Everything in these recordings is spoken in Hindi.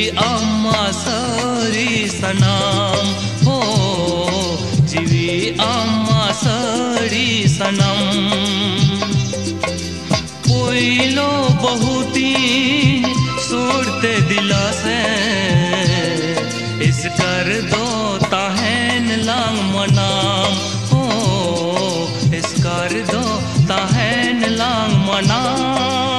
अम्मा सरी सनम हो जीवी अम्मा सरी सनम कोइलो बहुती सोड़ते दिला से इस कर दो ताहन लांग मनाम हो इस कर दो ताहन लांग मनाम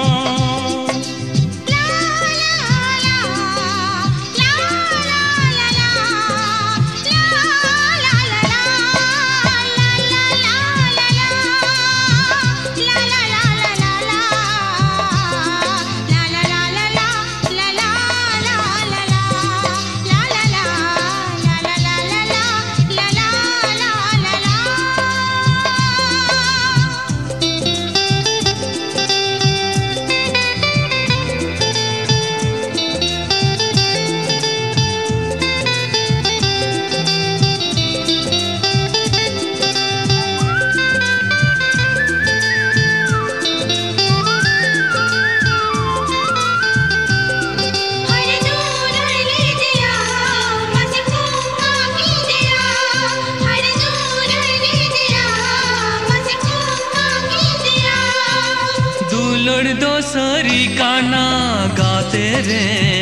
दो सरी गाना गाते रे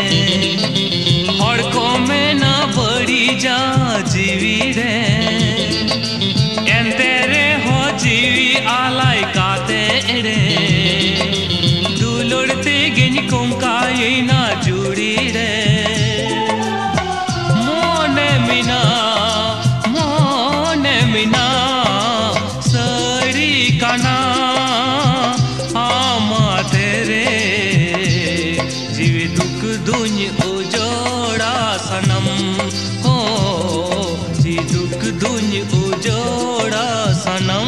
और को में ना बड़ी जा जीवी रे एंते रे हो जीवी आलाई काते रे दुलड़ते गिन कुंका ये ना जुड़ी रे मोने मिना सरी गाना दुनिया उजोड़ा सनम हो जी दुख दुनिया उजोड़ा सनम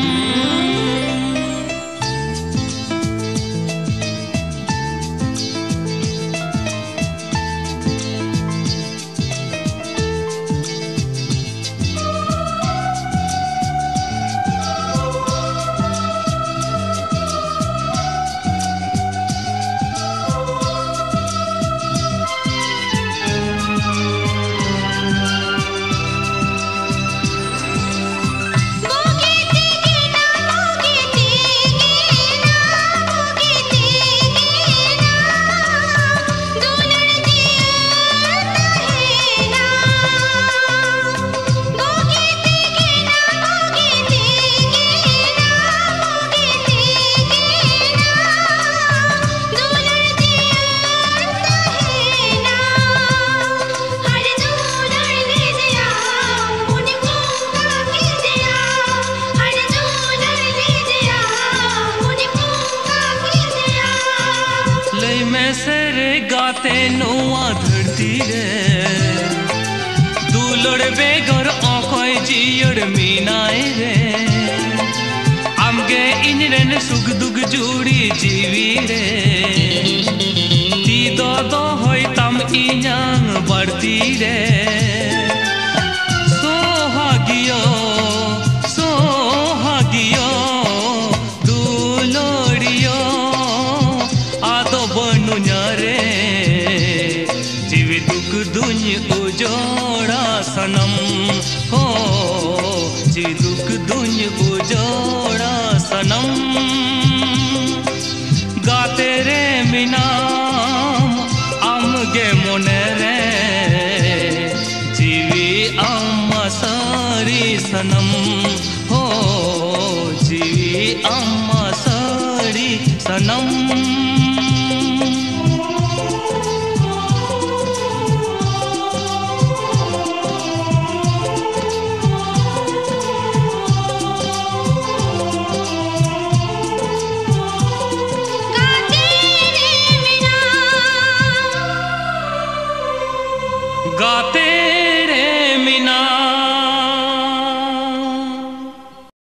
सरे गाते नुआ धरती रे दुलड़ बेगर आँखों जियर मीनाए रे आमगे इनरेन सुख दुख जुड़ी जीवी रे ती दो होय तम इन्यां बढ़ती रे सोहागियो दुलड़ियो आदो बनुnya रे जीवी दुख दुनिया उजोड़ा सनम हो जी दुख दुनिया उजोड़ा सनम गाते रे मिनाम आमगे मोने रे जीवी अम्मा सारी सनम हो जीवी अम्मा सारी सनम गाते रे मिना